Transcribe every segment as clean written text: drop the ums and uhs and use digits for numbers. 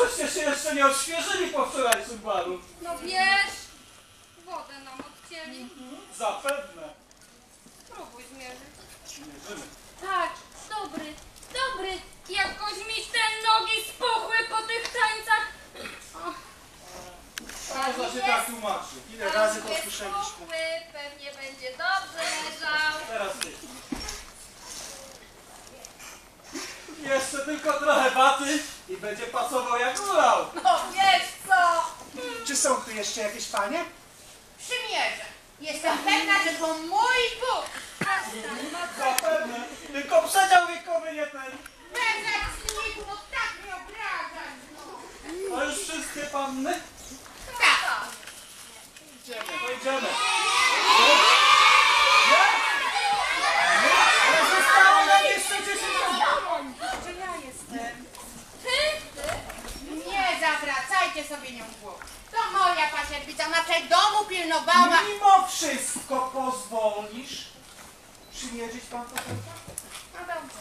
żeście się jeszcze nie odświeżyli po wczorajszym balu. No wiesz, wodę nam odcięli. Zapewne. Spróbuj zmierzyć. Mierzymy. Tak, dobry, dobry. Jakoś mi te nogi spuchły po tych tańcach. Można się tak tłumaczy. Ile razy to słyszeliśmy. Spuchły, pewnie będzie dobrze leżał. Teraz ty. Jeszcze tylko trochę waty i będzie pasował jak ulał. No wiesz co? Czy są tu jeszcze jakieś panie? Przymierzę. Jestem pewna, że to mój Bóg. Zapewne. Tylko przedział wiekowy nie ten. Bez eksliku, no tak mnie obrażasz. No. A już wszystkie panny? Tak. Idziemy, to idziemy. Ale zostało nam jeszcze 10 minut. Że ja jestem. Ty? Nie zawracajcie sobie nią głowę. To moja pasierbica, ona tutaj domu pilnowała. Mimo wszystko pozwolisz przymierzyć pan to? No dobrze.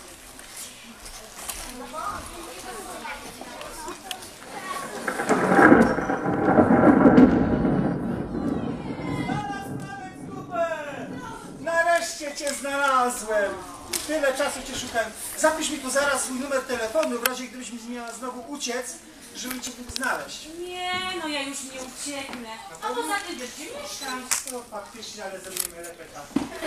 Znalazł nawet zgubę! Nareszcie cię znalazłem! Tyle czasu cię szukałem. Zapisz mi tu zaraz swój numer telefonu, w razie gdybyś mi miała znowu uciec, żeby cię mógł znaleźć. Nie, no ja już nie ucieknę. A poza tym wiesz, gdzie mieszkam? No faktycznie, ale zrobimy repeta.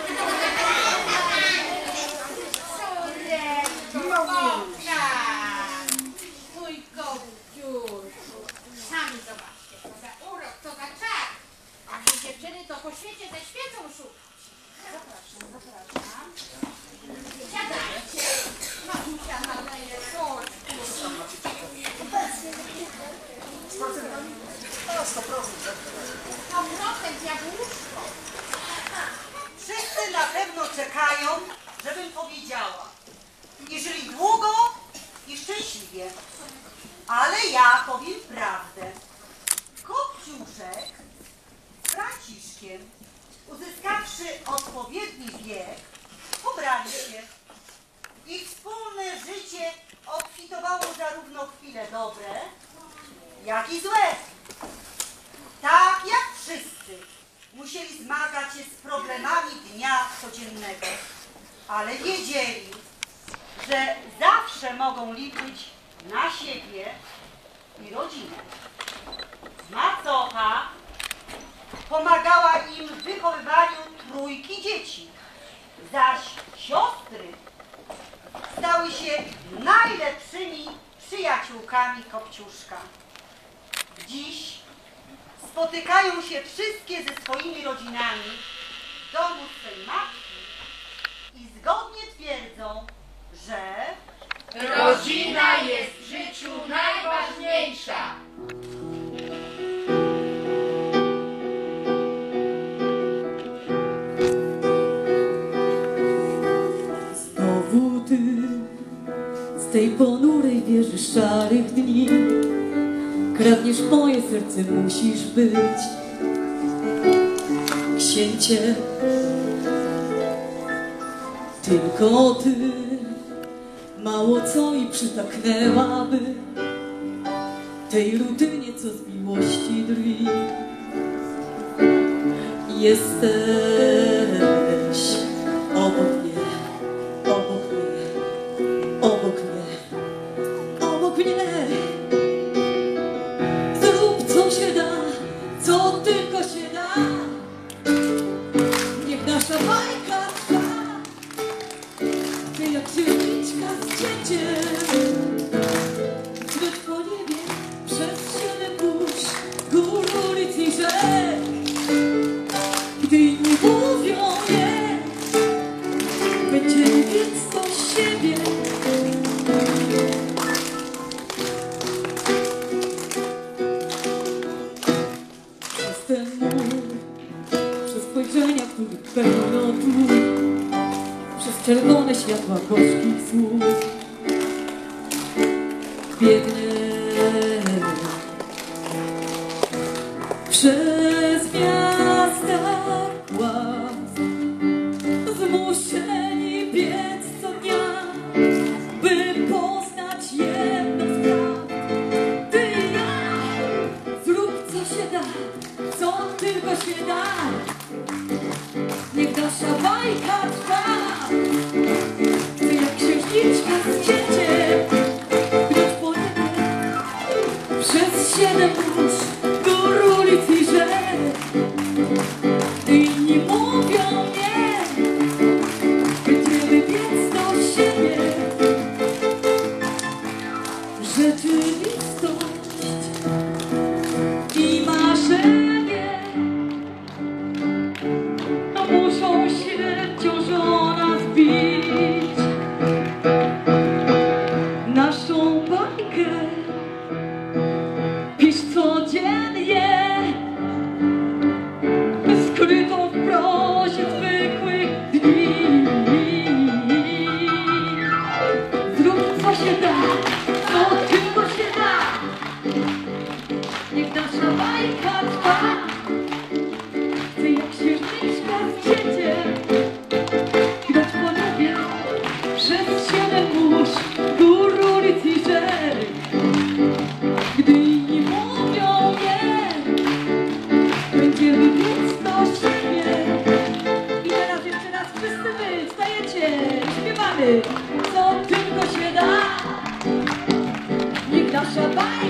Mój kołciurku. Sami zobaczcie, to za urok, to za czar. A wy dziewczyny to po świecie ze świecą szukać. Zapraszam, zapraszam. Siadajcie. Mamusia nadaje sól. 100%. 100% jabłuszko. Wszyscy na pewno czekają, żebym powiedziała. I żyli długo i szczęśliwie. Ale ja powiem prawdę. Kopciuszek z Franciszkiem, uzyskawszy odpowiedni wiek, pobrali się. Ich wspólne życie obfitowało zarówno chwile dobre, jak i złe. Tak jak wszyscy musieli zmagać się z problemami dnia codziennego, ale wiedzieli, że zawsze mogą liczyć na siebie i rodzinę. Macocha pomagała im w wychowywaniu trójki dzieci, zaś siostry stały się najlepszymi przyjaciółkami Kopciuszka. Dziś spotykają się wszystkie ze swoimi rodzinami w domu swej matki i zgodnie twierdzą, że Rodzina jest w życiu najważniejsza. Znowu ty z tej ponurej wieży szarych dni kradniesz moje serce, musisz być księciem. Tylko ty mało co i przytaknęłaby tej rutynie, co z miłości drwi. Jesteś obok mnie, obok mnie, obok mnie, obok mnie. Zrób co się da, co tylko się da. Niech nasza bajka trwa. Ty jak księżniczka z cięciem, zbyt po niebie przez 7 burz, gór, ulic i rzek. Gdy inni mówią nie, będziemy blisko siebie. Przez ten mur, przez spojrzenia, których pełno tu, przez czerwone światła gorzkich słów biegnę przez miasta łask, zmuszeni biec co dnia, by poznać jedno z prawd. Ty 7 mórz, gór, ulic i rzek. Inni mówią nie, będziemy biec do siebie. Rzeczywistość i marzenie muszą się wciąż o nas bić. Naszą bajkę pisz codziennie, skrytą w prozie zwykłych dni. Zrób co się da, co tylko się da. Niech nasza bajka trwa. Chcę jak księżniczka w dziecię grać po niebie przez 7 mórz, gór, ulic i rzek. Gdy inni mówią nie, będziemy biec do siebie. I teraz jeszcze raz wszyscy wy wstajecie, śpiewamy, co tylko się da. Niech nasza bajka